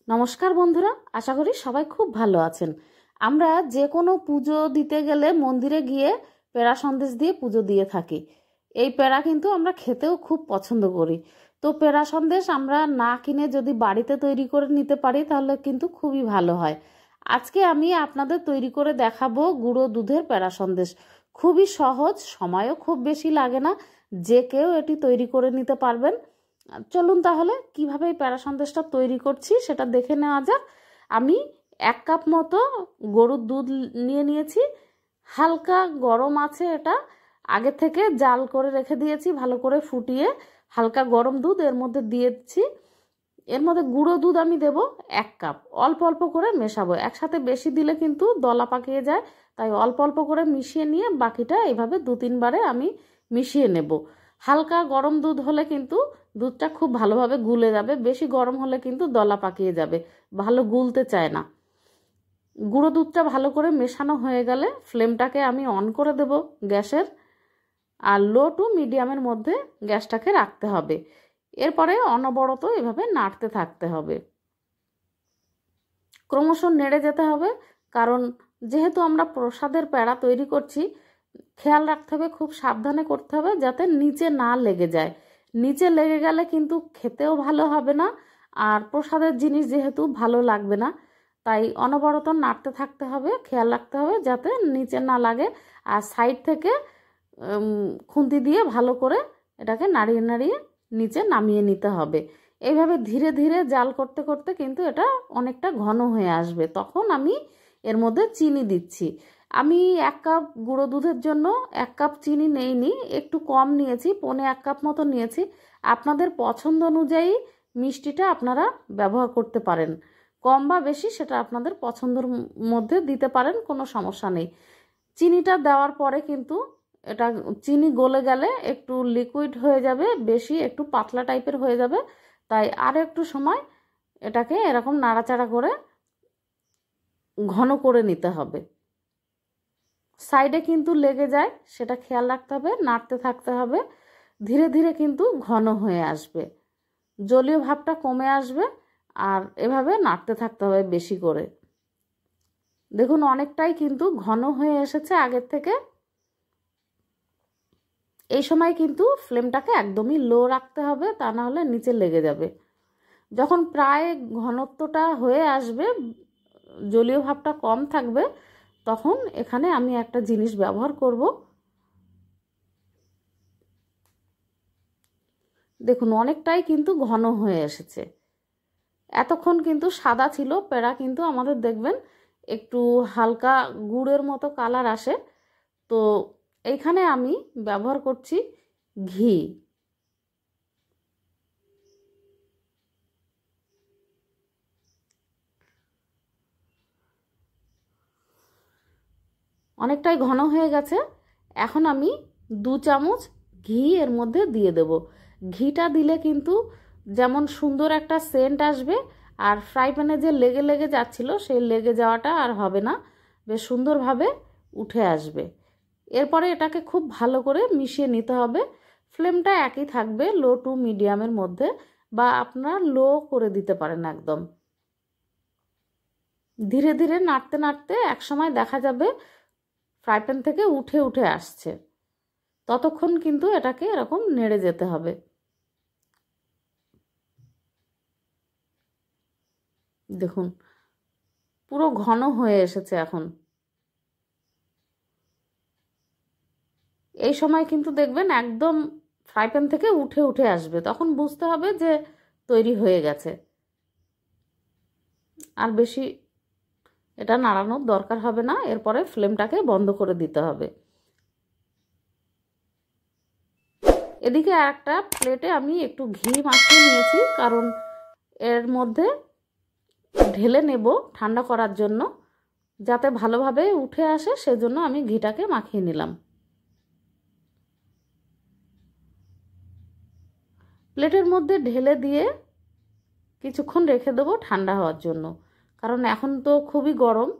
নমস্কার বন্ধুরা, আশা করি সবাই খুব ভালো আছেন। আমরা যে কোনো পুজো দিতে গেলে মন্দিরে গিয়ে পেড়া সন্দেশ দিয়ে পুজো দিয়ে থাকি। এই পেড়া কিন্তু আমরা খেতেও খুব পছন্দ করি। তো পেড়া সন্দেশ আমরা না কিনে যদি বাড়িতে তৈরি করে নিতে পারি তাহলে কিন্তু খুবই ভালো হয়। আজকে আমি আপনাদের তৈরি করে দেখাবো গুঁড়ো দুধের পেড়া সন্দেশ। খুবই সহজ, সময়ও খুব বেশি লাগে না, যে কেউ এটি তৈরি করে নিতে পারবেন। চলুন তাহলে কিভাবে এই প্যারা সন্দেশটা তৈরি করছি সেটা দেখে নেওয়া যাক। আমি 1 কাপ মতো গরুর দুধ নিয়ে নিয়েছি। হালকা গরম আছে, এটা আগে থেকে জাল করে রেখে দিয়েছি, ভালো করে ফুটিয়ে হালকা গরম দুধ এর মধ্যে দিয়েছি। এর মধ্যে গুঁড়ো দুধ আমি দেব 1 কাপ। অল্প অল্প করে মেশাবো, একসাথে বেশি দিলে কিন্তু দলা পাকিয়ে যায়, তাই অল্প অল্প করে মিশিয়ে নিয়ে বাকিটা এইভাবে 2-3 বারে আমি মিশিয়ে নেব। হালকা গরম দুধ হলে কিন্তু দুধটা খুব ভালোভাবে গুলে যাবে, বেশি গরম হলে কিন্তু দলা পাকিয়ে যাবে, ভালো গুলতে চায় না। গুঁড়ো দুধটা ভালো করে মেশানো হয়ে গেলে ফ্লেমটাকে আমি অন করে দেব গ্যাসের, আর লো টু মিডিয়ামের মধ্যে গ্যাসটাকে রাখতে হবে। এরপরে অনবরত এভাবে নাড়তে থাকতে হবে, ক্রমশ নেড়ে যেতে হবে, কারণ যেহেতু আমরা প্রসাদের প্যাড়া তৈরি করছি, খেয়াল রাখতে হবে, খুব সাবধানে করতে হবে যাতে নিচে না লেগে যায়। নিচে লেগে গেলে কিন্তু খেতেও ভালো হবে না, আর প্রসাদের জিনিস যেহেতু ভালো লাগবে না, তাই অনবরত নাড়তে থাকতে হবে, খেয়াল রাখতে হবে যাতে নিচে না লাগে। আর সাইড থেকে খুন্তি দিয়ে ভালো করে এটাকে নাড়িয়ে নাড়িয়ে নিচে নামিয়ে নিতে হবে। এইভাবে ধীরে ধীরে জাল করতে করতে কিন্তু এটা অনেকটা ঘন হয়ে আসবে। তখন আমি এর মধ্যে চিনি দিচ্ছি। আমি 1 কাপ গুঁড়ো দুধের জন্য 1 কাপ চিনি নেইনি, একটু কম নিয়েছি, 1.25 কাপ মতো নিয়েছি। আপনাদের পছন্দ অনুযায়ী মিষ্টিটা আপনারা ব্যবহার করতে পারেন, কম বা বেশি সেটা আপনাদের পছন্দের মধ্যে দিতে পারেন, কোনো সমস্যা নেই। চিনিটা দেওয়ার পরে কিন্তু এটা চিনি গলে গেলে একটু লিকুইড হয়ে যাবে, বেশি একটু পাতলা টাইপের হয়ে যাবে, তাই আর একটু সময় এটাকে এরকম নাড়াচাড়া করে ঘন করে নিতে হবে। সাইডে কিন্তু লেগে যায় সেটা খেয়াল রাখতে হবে, নাড়তে থাকতে হবে, ধীরে ধীরে কিন্তু ঘন হয়ে আসবে, জলীয় ভাবটা কমে আসবে, আর এভাবে নাড়তে থাকতে হবে বেশি করে। দেখুন অনেকটাই কিন্তু ঘন হয়ে এসেছে আগের থেকে। এই সময় কিন্তু ফ্লেমটাকে একদমই লো রাখতে হবে, তা না হলে নিচে লেগে যাবে। যখন প্রায় ঘনত্বটা হয়ে আসবে, জলীয় ভাবটা কম থাকবে, তখন এখানে আমি একটা জিনিস ব্যবহার করব। দেখুন অনেকটাই কিন্তু ঘন হয়ে এসেছে। এতক্ষণ কিন্তু সাদা ছিল পেড়া, কিন্তু আমাদের দেখবেন একটু হালকা গুড়ের মতো কালার আসে। তো এইখানে আমি ব্যবহার করছি ঘি। অনেকটাই ঘন হয়ে গেছে, এখন আমি 2 চামচ ঘি এর মধ্যে দিয়ে দেব। ঘিটা দিলে কিন্তু যেমন সুন্দর একটা সেন্ট আসবে, আর ফ্রাই প্যানে যে লেগে লেগে যাচ্ছিল সেই লেগে যাওয়াটা আর হবে না, বেশ সুন্দরভাবে উঠে আসবে। এরপরে এটাকে খুব ভালো করে মিশিয়ে নিতে হবে। ফ্লেমটা একই থাকবে, লো টু মিডিয়ামের মধ্যে, বা আপনারা লো করে দিতে পারেন একদম। ধীরে ধীরে নাড়তে নাড়তে একসময় দেখা যাবে ফ্রাই প্যান থেকে উঠে উঠে আসছে, ততক্ষণ কিন্তু এটাকে এরকম নেড়ে যেতে হবে। দেখুন পুরো ঘন হয়ে এসেছে এখন। এই সময় কিন্তু দেখবেন একদম ফ্রাই প্যান থেকে উঠে উঠে আসবে, তখন বুঝতে হবে যে তৈরি হয়ে গেছে। আর বেশি এটা নাড়ানোর দরকার হবে না, এরপরে ফ্লেমটাকে বন্ধ করে দিতে হবে। এদিকে আর একটা প্লেটে আমি একটু ঘি মাখিয়ে নিয়েছি, কারণ এর মধ্যে ঢেলে নেব ঠান্ডা করার জন্য, যাতে ভালোভাবে উঠে আসে, সেজন্য আমি ঘিটাকে মাখিয়ে নিলাম। প্লেটের মধ্যে ঢেলে দিয়ে কিছুক্ষণ রেখে দেবো ঠান্ডা হওয়ার জন্য, কারণ এখন তো খুবই গরম।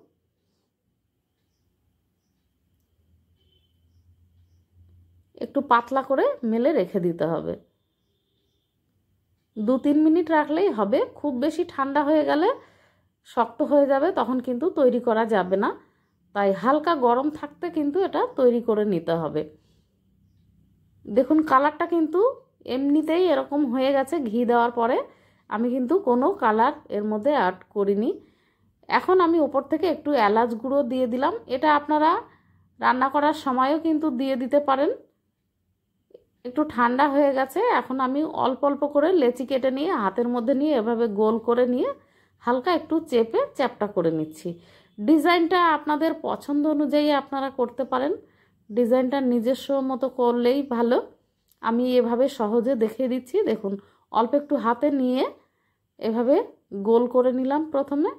একটু পাতলা করে মেলে রেখে দিতে হবে। 2-3 মিনিট রাখলেই হবে। খুব বেশি ঠান্ডা হয়ে গেলে শক্ত হয়ে যাবে, তখন কিন্তু তৈরি করা যাবে না। তাই হালকা গরম থাকতে কিন্তু এটা তৈরি করে নিতে হবে। দেখুন কালারটা কিন্তু এমনিতেই এরকম হয়ে গেছে ঘি দেওয়ার পরে। আমি কিন্তু কোনো কালার এর মধ্যে অ্যাড করিনি। এখন আমি ওপর থেকে একটু এলাচ গুঁড়ো দিয়ে দিলাম। এটা আপনারা রান্না করার সময়ও কিন্তু দিয়ে দিতে পারেন। একটু ঠান্ডা হয়ে গেছে, এখন আমি অল্প অল্প করে লেচি কেটে নিয়ে হাতের মধ্যে নিয়ে এভাবে গোল করে নিয়ে হালকা একটু চেপে চ্যাপটা করে নিচ্ছি। ডিজাইনটা আপনাদের পছন্দ অনুযায়ী আপনারা করতে পারেন, ডিজাইনটা নিজস্ব মতো করলেই ভালো। আমি এভাবে সহজে দেখিয়ে দিচ্ছি। দেখুন অল্প একটু হাতে নিয়ে এভাবে গোল করে নিলাম প্রথমে।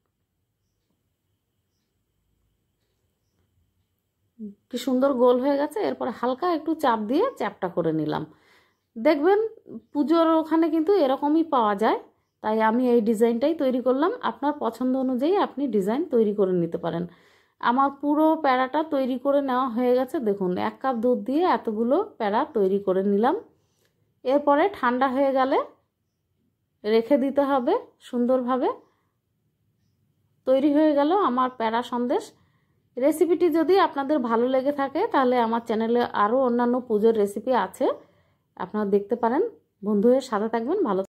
কি সুন্দর গোল হয়ে গেছে। এরপর হালকা একটু চাপ দিয়ে চ্যাপটা করে নিলাম। দেখবেন পুজোর ওখানে কিন্তু এরকমই পাওয়া যায়, তাই আমি এই ডিজাইনটাই তৈরি করলাম। আপনার পছন্দ অনুযায়ী আপনি ডিজাইন তৈরি করে নিতে পারেন। আমার পুরো প্যাড়াটা তৈরি করে নেওয়া হয়ে গেছে। দেখুন 1 কাপ দুধ দিয়ে এতগুলো প্যাড়া তৈরি করে নিলাম। এরপরে ঠান্ডা হয়ে গেলে রেখে দিতে হবে সুন্দরভাবে। তৈরি হয়ে গেল আমার প্যাড়া সন্দেশ। রেসিপিটি যদি আপনাদের ভালো লেগে থাকে তাহলে আমার চ্যানেলে আরও অন্যান্য পুজোর রেসিপি আছে, আপনারা দেখতে পারেন। বন্ধু হয়ে সাথে থাকবেন। ভালো